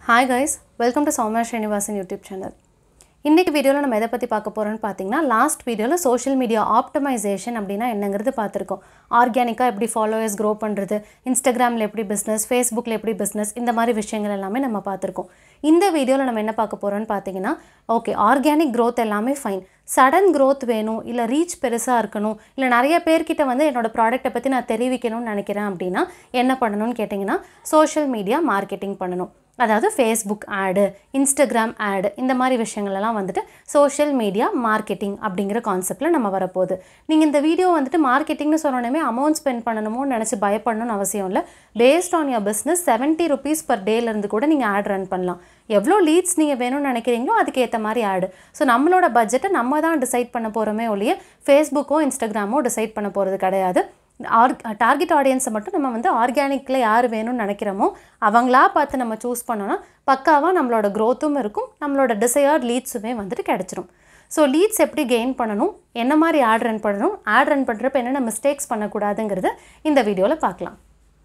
Hi guys, welcome to Soumya Srinivasan YouTube channel. இன்னைக்கு வீடியோல நம்ம எதை பத்தி பார்க்க போறோம்னு பாத்தீங்கன்னா லாஸ்ட் வீடியோல சோஷியல் மீடியா ஆப்டிமைசேஷன் அப்படினா என்னங்கிறது பார்த்திருக்கோம். ஆர்கானிக்கா எப்படி ஃபாலோவர்ஸ் grow பண்றது, இன்ஸ்டாகிராம்ல எப்படி business, Facebookல எப்படி business இந்த மாதிரி விஷயங்கள் எல்லாமே நம்ம பார்த்திருக்கோம். இந்த வீடியோல நம்ம என்ன பார்க்க போறோம்னு பாத்தீங்கன்னா ஓகே ஆர்கானிக் growth எல்லாமே ஃபைன். சடன் growth வேணும் இல்ல ரீச் பெருசா இருக்கணும் இல்ல நிறைய பேர் கிட்ட வந்து என்னோட ப்ராடக்ட்ட பத்தி நான் தெரிவிக்கணும்னு நினைக்கிறேன் அப்படினா என்ன பண்ணனும்னு கேட்டிங்கனா சோஷியல் மீடியா மார்க்கெட்டிங் பண்ணனும். அதாவது Facebook ad, Instagram ad இந்த மாதிரி விஷயங்கள் எல்லாம் வந்துட்டு social media marketing அப்படிங்கற கான்செப்ட்ல நம்ம வரப்போகுது. நீங்க இந்த வீடியோ வந்துட்டு மார்க்கெட்டிங்னு சொன்னனமே அமௌண்ட் ஸ்பெண்ட் பண்ணணும்னு நினைச்சு பயப்படணும்னு அவசியம் இல்ல. based on your business 70 rupees per day ல இருந்து கூட நீங்க ad ரன் பண்ணலாம். எவ்வளவு லீட்ஸ் நீங்க வேணும்னு நினைக்கிறீங்களோ அதுக்கு ஏத்த மாதிரி ad. சோ நம்மளோட பட்ஜெட்டை நம்ம தான் டிசைட் பண்ண போறோமே ஒழிய Facebookோ Instagramோ டிசைட் பண்ண போறது கிடையாது. டார்கெட் ஆடியன்ஸை மட்டும் நம்ம வந்து ஆர்கானிக்ல யார் வேணும்னு நினைக்கிறோமோ அவங்களா பார்த்து நம்ம சூஸ் பண்ணோம்னா பக்காவா நம்மளோட growthம் இருக்கும் நம்மளோட desired leadsமே வந்துட்டு கிடைச்சிரும். ஸோ லீட்ஸ் எப்படி கெயின் பண்ணணும் என்ன மாதிரி ஆட் ரன் பண்ணணும் ஆட் ரன் பண்ணுறப்ப என்னென்ன மிஸ்டேக்ஸ் பண்ணக்கூடாதுங்கிறத இந்த வீடியோவில் பார்க்கலாம்.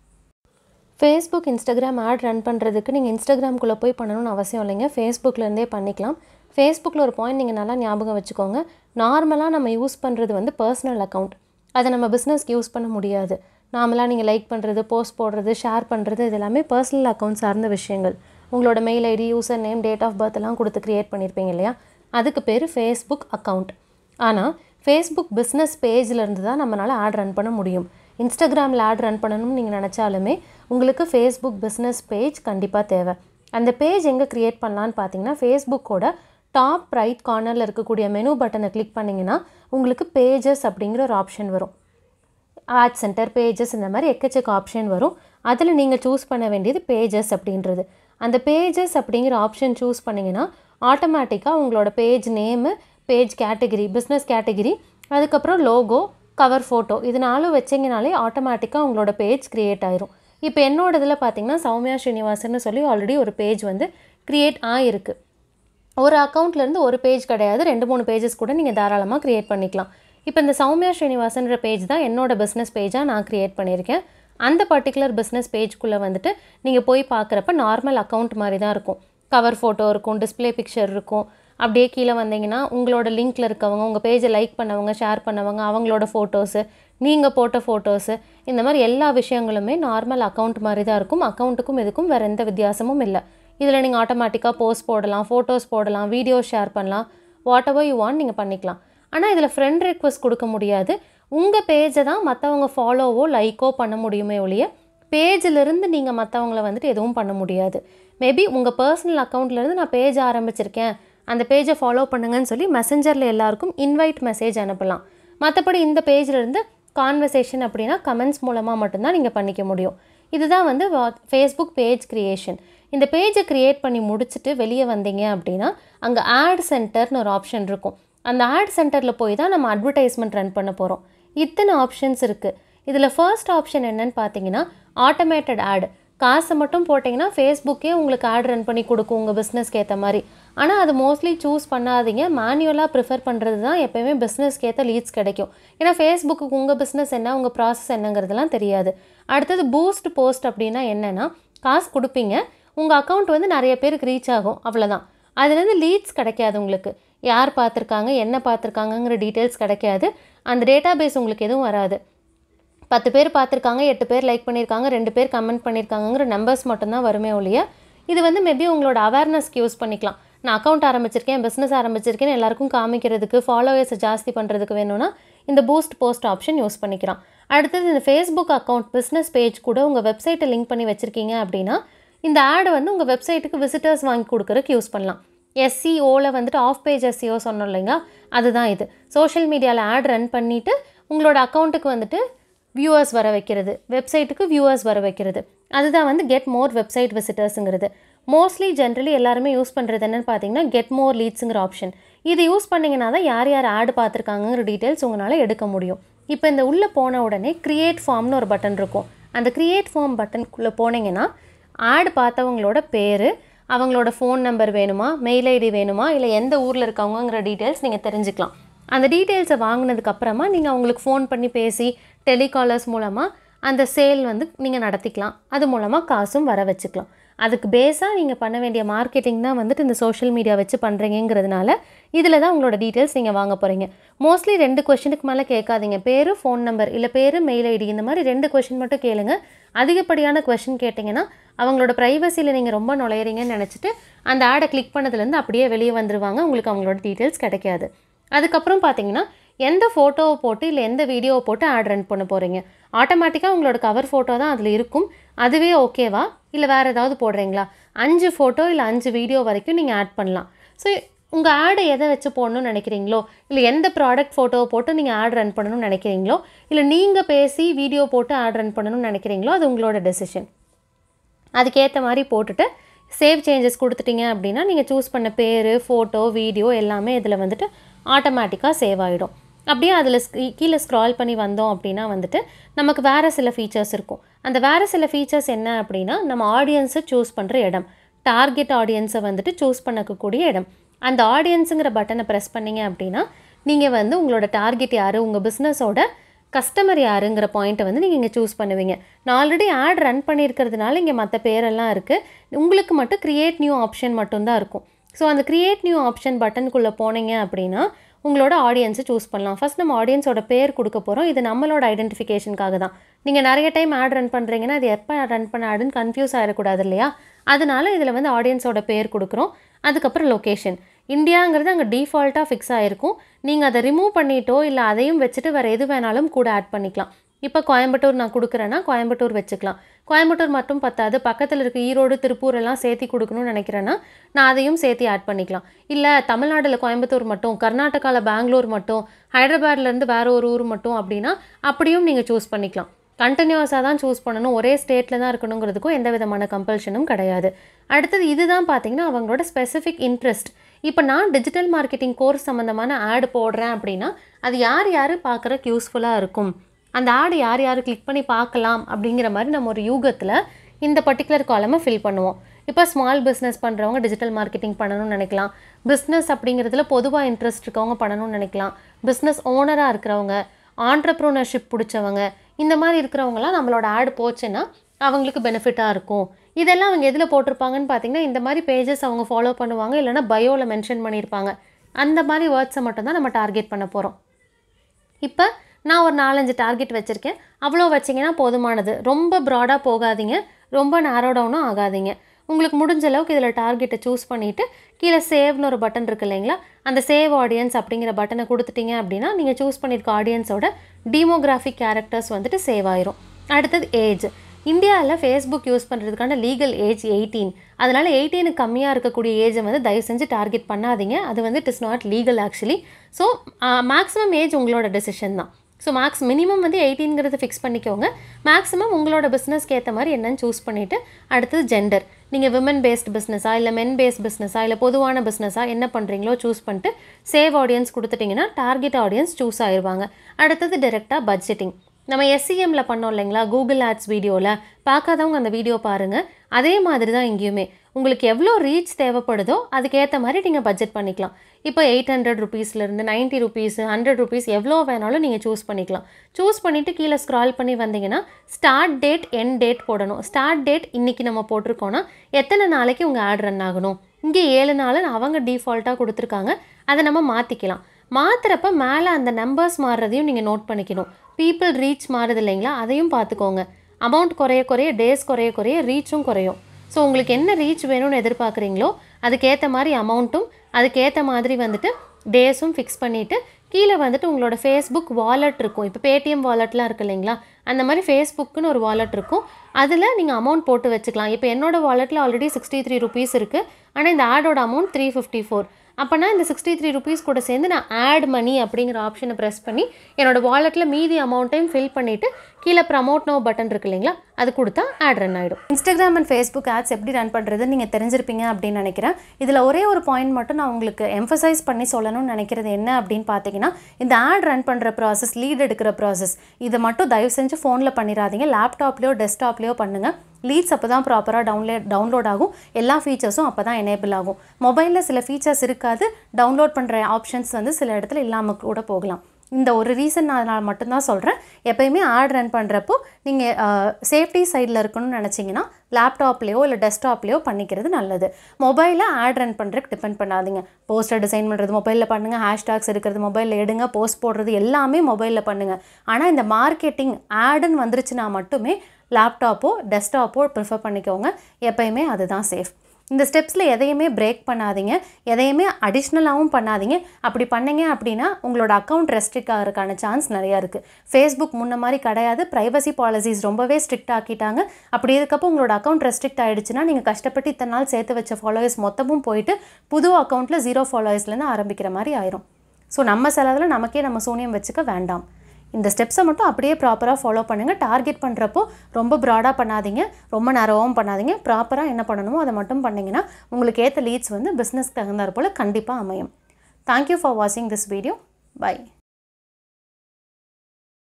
ஃபேஸ்புக் இன்ஸ்டாகிராம் ஆட் ரன் பண்ணுறதுக்கு நீங்கள் இன்ஸ்டாகிராம்குள்ளே போய் பண்ணணும்னு அவசியம் இல்லைங்க. ஃபேஸ்புக்லேருந்தே பண்ணிக்கலாம். ஃபேஸ்புக்கில் ஒரு பாயிண்ட் நீங்கள் நல்லா ஞாபகம் வச்சுக்கோங்க. நார்மலாக நம்ம யூஸ் பண்ணுறது வந்து பர்சனல் அக்கௌண்ட். அதை நம்ம பிஸ்னஸ்க்கு யூஸ் பண்ண முடியாது. நார்மலாக நீங்கள் லைக் பண்ணுறது போஸ்ட் போடுறது ஷேர் பண்ணுறது இது எல்லாமே பர்சனல் அக்கௌண்ட் சார்ந்த விஷயங்கள். உங்களோட mail ID user name date of birth எல்லாம் கொடுத்து க்ரியேட் பண்ணியிருப்பீங்க இல்லையா, அதுக்கு பேர் ஃபேஸ்புக் அக்கௌண்ட். ஆனால் ஃபேஸ்புக் பிஸ்னஸ் பேஜ்லேருந்து தான் நம்மளால் ஆட் ரன் பண்ண முடியும். இன்ஸ்டாகிராமில் ஆட் ரன் பண்ணணும்னு நீங்கள் நினச்சாலுமே உங்களுக்கு ஃபேஸ்புக் பிஸ்னஸ் பேஜ் கண்டிப்பாக தேவை. அந்த பேஜ் எங்கே க்ரியேட் பண்ணலான்னு பார்த்தீங்கன்னா ஃபேஸ்புக்கோட டாப் ரைட் கார்னரில் இருக்கக்கூடிய மெனு பட்டனை கிளிக் பண்ணிங்கன்னா உங்களுக்கு பேஜஸ் அப்படிங்கிற ஒரு ஆப்ஷன் வரும். ஆட் சென்டர் பேஜஸ் இந்த மாதிரி எக்கச்சக்க ஆப்ஷன் வரும். அதில் நீங்கள் சூஸ் பண்ண வேண்டியது பேஜஸ் அப்படின்றது. அந்த பேஜஸ் அப்படிங்கிற ஆப்ஷன் சூஸ் பண்ணிங்கன்னா ஆட்டோமேட்டிக்காக உங்களோட page name page category business category அதுக்கப்புறம் லோகோ கவர் ஃபோட்டோ இது நாலும் வச்சிங்கனாலே ஆட்டோமேட்டிக்காக உங்களோட பேஜ் க்ரியேட் ஆயிரும். இப்போ என்னோட இதில் பார்த்தீங்கன்னா சௌமியா ஸ்ரீனிவாசன் சொல்லி ஆல்ரெடி ஒரு பேஜ் வந்து க்ரியேட் ஆகிருக்கு. ஒரு அக்கௌண்ட்லேருந்து ஒரு பேஜ் கிடையாது 2-3 பேஜஸ் கூட நீங்கள் தாராளமாக க்ரியேட் பண்ணிக்கலாம். இப்போ இந்த சௌமியா ஸ்ரீனிவாசன்ற பேஜ் தான் என்னோட பிஸ்னஸ் பேஜாக நான் க்ரியேட் பண்ணியிருக்கேன். அந்த பர்டிகுலர் பிஸ்னஸ் பேஜ்குள்ளே வந்துட்டு நீங்கள் போய் பார்க்குறப்ப நார்மல் அக்கௌண்ட் மாதிரி தான் இருக்கும். கவர் ஃபோட்டோ இருக்கும், டிஸ்பிளே பிக்சர் இருக்கும். அப்படியே கீழே வந்தீங்கன்னா உங்களோட லிங்க்கில் இருக்கவங்க உங்கள் பேஜை லைக் பண்ணவங்க ஷேர் பண்ணவங்க அவங்களோட ஃபோட்டோஸு நீங்கள் போட்ட ஃபோட்டோஸு இந்த மாதிரி எல்லா விஷயங்களுமே நார்மல் அக்கௌண்ட் மாதிரி தான் இருக்கும். அக்கௌண்ட்டுக்கும் இதுக்கும் வேறு எந்த வித்தியாசமும் இல்லை. இதில் நீங்கள் ஆட்டோமேட்டிக்காக போஸ்ட் போடலாம், ஃபோட்டோஸ் போடலாம், வீடியோ ஷேர் பண்ணலாம், வாட் எவர் யூ வாண்ட் நீங்கள் பண்ணிக்கலாம். ஆனால் இதில் ஃப்ரெண்ட் ரெக்வஸ்ட் கொடுக்க முடியாது. உங்கள் பேஜை தான் மற்றவங்க ஃபாலோவோ லைக்கோ பண்ண முடியுமே ஒழிய பேஜிலிருந்து நீங்கள் மற்றவங்கள வந்துட்டு எதுவும் பண்ண முடியாது. மேபி உங்கள் பர்சனல் அக்கௌண்ட்லேருந்து நான் பேஜ் ஆரம்பிச்சிருக்கேன் அந்த பேஜை ஃபாலோ பண்ணுங்கன்னு சொல்லி மெசஞ்சரில் எல்லாருக்கும் இன்வைட் மெசேஜ் அனுப்பலாம். மற்றபடி இந்த பேஜிலேருந்து கான்வர்சேஷன் அப்படின்னா கமெண்ட்ஸ் மூலமாக மட்டும்தான் நீங்கள் பண்ணிக்க முடியும். இதுதான் வந்து ஃபேஸ்புக் பேஜ் க்ரியேஷன். இந்த பேஜை க்ரியேட் பண்ணி முடிச்சுட்டு வெளியே வந்தீங்க அப்படின்னா அங்கே ஆட் சென்டர்னு ஒரு ஆப்ஷன் இருக்கும். அந்த ஆட் சென்டரில் போய் தான் நம்ம அட்வர்டைஸ்மெண்ட் ரன் பண்ண போகிறோம். இத்தனை ஆப்ஷன்ஸ் இருக்குது. இதில் ஃபர்ஸ்ட் ஆப்ஷன் என்னன்னு பார்த்தீங்கன்னா ஆட்டோமேட்டட் ஆட். காசை மட்டும் போட்டிங்கன்னா ஃபேஸ்புக்கே உங்களுக்கு ஆட் ரன் பண்ணி கொடுக்கும் உங்கள் பிஸ்னஸ்க்கு ஏற்ற மாதிரி. ஆனால் அது மோஸ்ட்லி சூஸ் பண்ணாதீங்க. மேனுவலாக ப்ரிஃபர் பண்ணுறது தான் எப்போயுமே பிஸ்னஸ்க்கு ஏற்ற லீட்ஸ் கிடைக்கும். ஏன்னா ஃபேஸ்புக்கு உங்கள் பிஸ்னஸ் என்ன உங்கள் ப்ராசஸ் என்னங்கிறதுலாம் தெரியாது. அடுத்தது பூஸ்ட் போஸ்ட் அப்படின்னா என்னென்னா காசு கொடுப்பீங்க உங்கள் அக்கௌண்ட் வந்து நிறைய பேருக்கு ரீச் ஆகும் அவ்வளோதான். அதுலேருந்து லீட்ஸ் கிடைக்காது. உங்களுக்கு யார் பார்த்துருக்காங்க என்ன பார்த்துருக்காங்கங்கிற டீட்டெயில்ஸ் கிடைக்காது. அந்த டேட்டா பேஸ் உங்களுக்கு எதுவும் வராது. 10 பேர் பார்த்துருக்காங்க 8 பேர் லைக் பண்ணியிருக்காங்க 2 பேர் கமெண்ட் பண்ணியிருக்காங்கிற நம்பர்ஸ் மட்டும்தான் வருமே ஒழிய இது வந்து மேபி உங்களோட அவேர்னஸ்க்கு யூஸ் பண்ணிக்கலாம். நான் அக்கௌண்ட் ஆரம்பிச்சிருக்கேன் பிஸ்னஸ் ஆரம்பிச்சிருக்கேன்னு எல்லாருக்கும் காமிக்கிறதுக்கு ஃபாலோவர்ஸை ஜாஸ்தி பண்ணுறதுக்கு வேணும்னா இந்த பூஸ்ட் போஸ்ட் ஆப்ஷன் யூஸ் பண்ணிக்கலாம். அடுத்தது இந்த ஃபேஸ்புக் அக்கௌண்ட் பிஸ்னஸ் பேஜ் கூட உங்கள் வெப்சைட்டை லிங்க் பண்ணி வச்சுருக்கீங்க அப்படின்னா இந்த ஆட் வந்து உங்கள் வெப்சைட்டுக்கு விசிட்டர்ஸ் வாங்கி கொடுக்குறதுக்கு யூஸ் பண்ணலாம். எஸ்சிஓவில் வந்துட்டு ஆஃப் பேஜ் எஸ்சிஓ சொன்னோம் இல்லைங்க, அதுதான் இது. சோஷியல் மீடியாவில் ஆட் ரன் பண்ணிவிட்டு உங்களோட அக்கௌண்ட்டுக்கு வந்துட்டு வியூவர்ஸ் வர வைக்கிறது, வெப்சைட்டுக்கு வியூவர்ஸ் வர வைக்கிறது, அதுதான் வந்து கெட் மோர் வெப்சைட் விசிட்டர்ஸுங்கிறது. மோஸ்ட்லி ஜென்ரலி எல்லாருமே யூஸ் பண்ணுறது என்னென்னு பார்த்தீங்கன்னா கெட் மோர் லீட்ஸுங்கிற ஆப்ஷன். இது யூஸ் பண்ணிங்கன்னா தான் யார் யார் ஆட் பார்த்துருக்காங்கிற டீட்டெயில்ஸ் உங்களால் எடுக்க முடியும். இப்போ இந்த உள்ளே போன உடனே க்ரியேட் ஃபார்ம்னு ஒரு பட்டன் இருக்கும். அந்த க்ரியேட் ஃபார்ம் பட்டனுக்குள்ளே போனீங்கன்னா ஆட் பார்த்தவங்களோட பேர் அவங்களோட ஃபோன் நம்பர் வேணுமா மெயில் ஐடி வேணுமா இல்லை எந்த ஊரில் இருக்கவங்கிற டீட்டெயில்ஸ் நீங்கள் தெரிஞ்சுக்கலாம். அந்த டீட்டெயில்ஸை வாங்கினதுக்கப்புறமா நீங்கள் அவங்களுக்கு ஃபோன் பண்ணி பேசி டெலிகாலர்ஸ் மூலமாக அந்த சேல் வந்து நீங்கள் நடத்திக்கலாம். அது மூலமாக காசும் வர வச்சுக்கலாம். அதுக்கு பேஸாக நீங்கள் பண்ண வேண்டிய மார்க்கெட்டிங் தான் வந்துட்டு இந்த சோஷியல் மீடியா வச்சு பண்ணுறீங்கிறதுனால இதில் தான் உங்களோட டீட்டெயில்ஸ் நீங்கள் வாங்க போகிறீங்க. மோஸ்ட்லி 2 கொஷனுக்கு மேலே கேட்காதீங்க. பேர், ஃபோன் நம்பர், இல்லை பேர், மெயில் ஐடி, இந்த மாதிரி 2 கொஷின் மட்டும் கேளுங்க. அதிகப்படியான கொஷின் கேட்டிங்கன்னா அவங்களோட ப்ரைவசியில் நீங்கள் ரொம்ப நுழையிறீங்கன்னு நினச்சிட்டு அந்த ஆடை கிளிக் பண்ணதுலேருந்து அப்படியே வெளியே வந்துடுவாங்க. உங்களுக்கு அவங்களோட டீட்டெயில்ஸ் கிடைக்காது. அதுக்கப்புறம் பார்த்தீங்கன்னா எந்த ஃபோட்டோவை போட்டு இல்லை எந்த வீடியோவை போட்டு ஆட் ரன் பண்ண போகிறீங்க. ஆட்டோமேட்டிக்காக உங்களோட கவர் ஃபோட்டோ தான் அதில் இருக்கும். அதுவே ஓகேவா, இல்லை வேறு ஏதாவது போடுறீங்களா? 5 ஃபோட்டோ இல்லை 5 வீடியோ வரைக்கும் நீங்கள் ஆட் பண்ணலாம். ஸோ உங்கள் ஆடை எதை வச்சு போடணும்னு நினைக்கிறீங்களோ, இல்லை எந்த ப்ராடக்ட் ஃபோட்டோவை போட்டு நீங்கள் ஆட் ரன் பண்ணணும்னு நினைக்கிறீங்களோ, இல்லை நீங்கள் பேசி வீடியோ போட்டு ஆட் ரன் பண்ணணும்னு நினைக்கிறீங்களோ, அது உங்களோட டெசிஷன். அதுக்கேற்ற மாதிரி போட்டுட்டு சேவ் சேஞ்சஸ் கொடுத்துட்டீங்க அப்படின்னா நீங்கள் சூஸ் பண்ண பேர், ஃபோட்டோ, வீடியோ எல்லாமே இதில் வந்துட்டு ஆட்டோமேட்டிக்காக சேவ் ஆகிடும். அப்படியே அதில் கீழே ஸ்க்ரால் பண்ணி வந்தோம் அப்படின்னா வந்துட்டு நமக்கு வேறு சில ஃபீச்சர்ஸ் இருக்கும். அந்த வேறு சில ஃபீச்சர்ஸ் என்ன அப்படின்னா, நம்ம ஆடியன்ஸை சூஸ் பண்ணுற இடம், டார்கெட் ஆடியன்ஸை வந்துட்டு சூஸ் பண்ணக்கூடிய இடம். அந்த ஆடியன்ஸுங்கிற பட்டனை ப்ரெஸ் பண்ணிங்க அப்படின்னா நீங்கள் வந்து உங்களோட டார்கெட் யார், உங்கள் பிஸ்னஸோட கஸ்டமர் யாருங்கிற பாயிண்ட்டை வந்து நீங்கள் இங்கே சூஸ் பண்ணுவீங்க. நான் ஆல்ரெடி ஆட் ரன் பண்ணியிருக்கிறதுனால இங்கே மற்ற பேரெல்லாம் இருக்குது. உங்களுக்கு மட்டும் க்ரியேட் நியூ ஆப்ஷன் மட்டும்தான் இருக்கும். ஸோ அந்த க்ரியேட் நியூ ஆப்ஷன் பட்டனுக்குள்ளே போனீங்க அப்படின்னா உங்களோட ஆடியன்ஸை சூஸ் பண்ணலாம். ஃபஸ்ட் நம்ம ஆடியன்ஸோட பேர் கொடுக்க போகிறோம். இது நம்மளோட ஐடென்டிஃபிகேஷனுக்காக தான். நீங்கள் நிறைய டைம் ஆட் ரன் பண்ணுறீங்கன்னா அது எப்போ ரன் பண்ண ஆடுன்னு கன்ஃபியூஸ் ஆகிடக்கூடாது இல்லையா? அதனால இதில் வந்து ஆடியன்ஸோட பேர் கொடுக்குறோம். அதுக்கப்புறம் லொக்கேஷன், இந்தியாங்கிறது அங்கே டிஃபால்ட்டாக ஃபிக்ஸ் ஆகிருக்கும். நீங்கள் அதை ரிமூவ் பண்ணிட்டோ இல்லை அதையும் வச்சுட்டு வேறு எது வேணாலும் கூட ஆட் பண்ணிக்கலாம். இப்போ கோயம்புத்தூர் நான் கொடுக்குறேன்னா கோயம்புத்தூர் வச்சுக்கலாம். கோயம்புத்தூர் மட்டும் பத்தாது, பக்கத்தில் இருக்க ஈரோடு, திருப்பூர் எல்லாம் சேர்த்து கொடுக்கணும்னு நினைக்கிறேன்னா நான் அதையும் சேர்த்து ஆட் பண்ணிக்கலாம். இல்லை தமிழ்நாட்டில் கோயம்புத்தூர் மட்டும், கர்நாடகாவில் பெங்களூர் மட்டும், ஹைதராபாத்லேருந்து வேறு ஒரு ஊர் மட்டும் அப்படின்னா அப்படியும் நீங்கள் சூஸ் பண்ணிக்கலாம். கண்டினியூஸாக தான் சூஸ் பண்ணணும், ஒரே ஸ்டேட்டில் தான் இருக்கணுங்கிறதுக்கும் எந்த விதமான கம்பல்ஷனும் கிடையாது. அடுத்தது இதுதான் பார்த்தீங்கன்னா அவங்களோட ஸ்பெசிஃபிக் இன்ட்ரெஸ்ட். இப்போ நான் டிஜிட்டல் மார்க்கெட்டிங் கோர்ஸ் சம்மந்தமான ஆட் போடுறேன் அப்படின்னா அது யார் யார் பார்க்குறக்கு யூஸ்ஃபுல்லாக இருக்கும், அந்த ஆடு யார் யார் கிளிக் பண்ணி பார்க்கலாம் அப்படிங்கிற மாதிரி நம்ம ஒரு யூகத்தில் இந்த பர்டிகுலர் காலமை ஃபில் பண்ணுவோம். இப்போ ஸ்மால் பிஸ்னஸ் பண்ணுறவங்க டிஜிட்டல் மார்க்கெட்டிங் பண்ணணும்னு நினைக்கலாம். பிஸ்னஸ் அப்படிங்கிறதுல பொதுவாக இன்ட்ரெஸ்ட் இருக்கவங்க பண்ணணும்னு நினைக்கலாம். பிஸ்னஸ் ஓனராக இருக்கிறவங்க, ஆண்டர்ப்ரூனர்ஷிப் பிடிச்சவங்க, இந்த மாதிரி இருக்கிறவங்களாம் நம்மளோட ஆடு போச்சுன்னா அவங்களுக்கு பெனிஃபிட்டாக இருக்கும். இதெல்லாம் அவங்க எதில் போட்டிருப்பாங்கன்னு பார்த்தீங்கன்னா இந்த மாதிரி பேஜஸ் அவங்க ஃபாலோ பண்ணுவாங்க, இல்லைனா பயோவில் மென்ஷன் பண்ணியிருப்பாங்க. அந்த மாதிரி வேர்ட்ஸை மட்டும்தான் நம்ம டார்கெட் பண்ண போகிறோம். இப்போ நான் ஒரு 4-5 டார்கெட் வச்சுருக்கேன். அவ்வளோ வச்சிங்கன்னா போதுமானது. ரொம்ப ப்ராடாக போகாதீங்க, ரொம்ப நேரோ டவுனும் ஆகாதீங்க. உங்களுக்கு முடிஞ்ச அளவுக்கு இதில் டார்கெட்டை சூஸ் பண்ணிவிட்டு கீழே சேவ்னு ஒரு பட்டன் இருக்குது இல்லைங்களா, அந்த சேவ் ஆடியன்ஸ் அப்படிங்கிற பட்டனை கொடுத்துட்டீங்க அப்படின்னா நீங்கள் சூஸ் பண்ணியிருக்க ஆடியன்ஸோட டீமோகிராஃபிக் கேரக்டர்ஸ் வந்துட்டு சேவ் ஆயிரும். அடுத்தது ஏஜ். இந்தியாவில் ஃபேஸ்புக் யூஸ் பண்ணுறதுக்கான லீகல் ஏஜ் 18. அதனால் 18க்கு கம்மியாக இருக்கக்கூடிய ஏஜை வந்து தயவு செஞ்சு டார்கெட் பண்ணாதீங்க. அது வந்து it is not legal actually. So maximum age உங்களோட டெசிஷன் தான். ஸோ மினிமம் வந்து 18ங்கிறது ஃபிக்ஸ் பண்ணிக்கோங்க. மேக்ஸிமம் உங்களோட பிஸ்னஸ்க்கு ஏற்ற மாதிரி என்னன்னு சூஸ் பண்ணிவிட்டு அடுத்தது ஜெண்டர். நீங்கள் விமன் பேஸ்ட் பிஸ்னஸா இல்லை மென் பேஸ்ட் பிஸ்னஸா இல்லை பொதுவான பிஸ்னஸாக என்ன பண்ணுறீங்களோ சூஸ் பண்ணிட்டு சேவ் ஆடியன்ஸ் கொடுத்துட்டிங்கன்னா டார்கெட் ஆடியன்ஸ் சூஸ் ஆயிடுவாங்க. அடுத்தது டைரெக்டாக பட்ஜெட்டிங். நம்ம SEMல பண்ணோம் இல்லைங்களா, கூகுள் ஆட்ஸ் வீடியோவில், பார்க்காதவங்க அந்த வீடியோ பாருங்கள். அதே மாதிரி தான் இங்கேயுமே உங்களுக்கு எவ்வளோ ரீச் தேவைப்படுதோ அதுக்கேற்ற மாதிரி நீங்கள் பட்ஜெட் பண்ணிக்கலாம். இப்போ 800 ருபீஸ்லேருந்து 90 ருபீஸ், 100 ருபீஸ் எவ்வளோ வேணாலும் நீங்கள் சூஸ் பண்ணிக்கலாம். சூஸ் பண்ணிவிட்டு கீழே ஸ்க்ரால் பண்ணி வந்தீங்கன்னா ஸ்டார்ட் டேட், எண்ட் டேட் போடணும். ஸ்டார்ட் டேட் இன்றைக்கி நம்ம போட்டிருக்கோன்னா எத்தனை நாளைக்கு உங்கள் ஆட் ரன் ஆகணும். இங்கே 7 நாள் அவங்க டிஃபால்ட்டாக கொடுத்துருக்காங்க. அதை நம்ம மாற்றிக்கலாம். மாற்றுறப்ப மேலே அந்த நம்பர்ஸ் மாறுறதையும் நீங்கள் நோட் பண்ணிக்கணும். பீப்புள் ரீச் மாறுது இல்லைங்களா, அதையும் பார்த்துக்கோங்க. அமௌண்ட் குறைய குறைய, டேஸ் குறைய குறைய ரீச்சும் குறையும். ஸோ உங்களுக்கு என்ன ரீச் வேணும்னு எதிர்பார்க்குறீங்களோ அதுக்கேற்ற மாதிரி அமௌண்ட்டும் அதுக்கேற்ற மாதிரி வந்துட்டு டேஸும் ஃபிக்ஸ் பண்ணிவிட்டு கீழே வந்துட்டு உங்களோட ஃபேஸ்புக் வாலெட் இருக்கும். இப்போ பேடிஎம் வாலெட்லாம் இருக்குது இல்லைங்களா, அந்த மாதிரி ஃபேஸ்புக்குன்னு ஒரு வாலெட் இருக்கும். அதில் நீங்கள் அமௌண்ட் போட்டு வச்சுக்கலாம். இப்போ என்னோடய வாலெட்டில் ஆல்ரெடி 63 ருபீஸ் இருக்குது. ஆனால் இந்த ஆடோட அமௌண்ட் 354. அப்போனா இந்த 63 ருபீஸ் கூட சேர்ந்து நான் ஆட் மணி அப்படிங்கிற ஆப்ஷனை ப்ரெஸ் பண்ணி என்னோடய வாலெட்டில் மீதி அமௌண்ட்டையும் ஃபில் பண்ணிவிட்டு கீழே ப்ரமோட் நோ பட்டன் இருக்கு இல்லைங்களா, அது கொடுத்தா ஆட் ரன் ஆகிடும். இன்ஸ்டாகிராம் அண்ட் ஃபேஸ்புக் ஆட்ஸ் எப்படி ரன் பண்ணுறதுன்னு நீங்கள் தெரிஞ்சிருப்பீங்க அப்படின்னு நினைக்கிறேன். இதில் ஒரே ஒரு பாயிண்ட் மட்டும் நான் உங்களுக்கு எம்ஃபசைஸ் பண்ணி சொல்லணும்னு நினைக்கிறது என்ன அப்படின்னு பார்த்தீங்கன்னா, இந்த ஆட் ரன் பண்ணுற ப்ராசஸ், லீட் எடுக்கிற ப்ராசஸ், இதை மட்டும் தயவு செஞ்சு ஃபோனில் பண்ணிடாதீங்க. லேப்டாப்லேயோ டெஸ்க்டாப்லேயோ பண்ணுங்கள். லீட்ஸ் அப்போ தான் ப்ராப்பராக டவுன்லோட் ஆகும். எல்லா ஃபீச்சர்ஸும் அப்போ தான் எனேபிள் ஆகும். மொபைலில் சில ஃபீச்சர்ஸ் இருக்காது, டவுன்லோட் பண்ணுற ஆப்ஷன்ஸ் வந்து சில இடத்துல இல்லாமல் கூட போகலாம். இந்த ஒரு ரீசன் நான் மட்டும்தான் சொல்கிறேன். எப்போயுமே ஆட் ரன் பண்ணுறப்போ நீங்கள் சேஃப்டி சைடில் இருக்கணும்னு நினச்சிங்கன்னா லேப்டாப்லேயோ இல்லை டெஸ்க்டாப்லேயோ பண்ணிக்கிறது நல்லது. மொபைலில் ஆட் ரன் பண்ணுறதுக்கு டிபெண்ட் பண்ணாதீங்க. போஸ்டர் டிசைன் பண்ணுறது மொபைலில் பண்ணுங்கள், ஹேஷ்டாக்ஸ் எடுக்கிறது மொபைலில் எடுங்க, போஸ்ட் போடுறது எல்லாமே மொபைலில் பண்ணுங்கள். ஆனால் இந்த மார்க்கெட்டிங் ஆடுன்னு வந்துருச்சுன்னா மட்டுமே லேப்டாப்போ டெஸ்க்டாப்போ ப்ரிஃபர் பண்ணிக்கோங்க. எப்போயுமே அதுதான் சேஃப். இந்த ஸ்டெப்ஸில் எதையுமே பிரேக் பண்ணாதீங்க, எதையுமே அடிஷ்னலாகவும் பண்ணாதீங்க. அப்படி பண்ணிங்க அப்படின்னா உங்களோட அக்கௌண்ட் ரெஸ்ட்ரிக்ட் ஆகிறதுக்கான சான்ஸ் நிறையா இருக்குது. ஃபேஸ்புக் முன்ன மாதிரி கிடையாது, ப்ரைவசி பாலிசிஸ் ரொம்பவே ஸ்ட்ரிக்ட் ஆக்கிட்டாங்க. அப்படி இருக்கப்போ உங்களோட அக்கௌண்ட் ரெஸ்ட்ரிக்ட் ஆகிடுச்சுன்னா நீங்கள் கஷ்டப்பட்டு இத்தனை நாள் சேர்த்து வச்ச ஃபாலோவர்ஸ் மொத்தமும் போயிட்டு புது அக்கௌண்ட்டில் 0 ஃபாலோவர்ஸ்லேருந்து ஆரம்பிக்கிற மாதிரி ஆயிரும். ஸோ நம்ம செலவில் நமக்கே நம்ம சூனியம் வச்சுக்க வேண்டாம். இந்த ஸ்டெப்ஸை மட்டும் அப்படியே ப்ராப்பராக ஃபாலோ பண்ணுங்கள். டார்கெட் பண்ணுறப்போ ரொம்ப ப்ராடாக பண்ணாதீங்க, ரொம்ப நேரவும் பண்ணாதீங்க. ப்ராப்பராக என்ன பண்ணணுமோ அதை மட்டும் பண்ணிங்கன்னா உங்களுக்கு ஏற்ற லீட்ஸ் வந்து பிஸ்னஸ்க்கு தகுந்தாற் போல் கண்டிப்பாக அமையும். தேங்க்யூ ஃபார் வாட்சிங் திஸ் வீடியோ. பை.